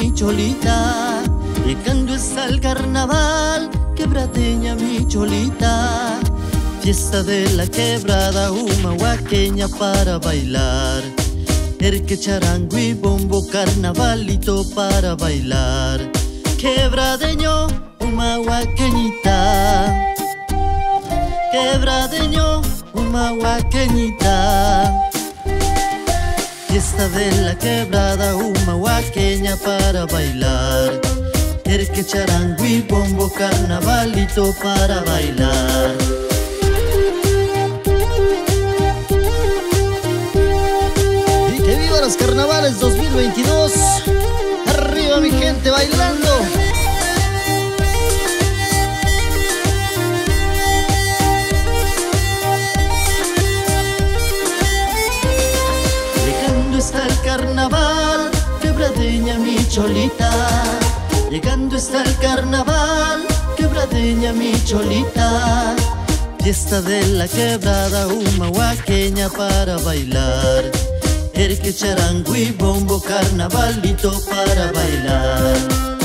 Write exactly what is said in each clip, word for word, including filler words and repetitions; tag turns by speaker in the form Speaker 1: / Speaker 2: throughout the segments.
Speaker 1: mi cholita. Llegando está el carnaval, quebradeña mi cholita. Fiesta de la quebrada, humahuaqueña para bailar. Erque, charango y bombo, carnavalito para bailar. Quebradeño, humahuaqueñita. Quebradeño, humahuaqueñita. Fiesta de la quebrada, humahuaqueña para bailar. Erque, charango y bombo, carnavalito para bailar. Y que viva los carnavales dos mil veintidós. Arriba mi gente bailando. Llegando está el carnaval, quebradeña mi cholita. Llegando está el carnaval, quebradeña mi cholita. Fiesta de la quebrada, humahuaqueña para bailar. Erque, charango y bombo, carnavalito para bailar.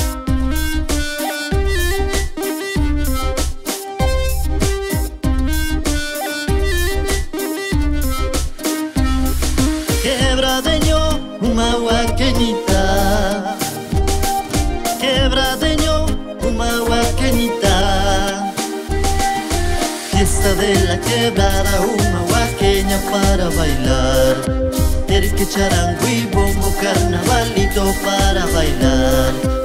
Speaker 1: Quebradeño, humahuaqueñita. Quebradeño, humahuaqueñita. Fiesta de la quebrada, humahuaqueña para bailar. Erque, charango y bombo, carnavalito para bailar.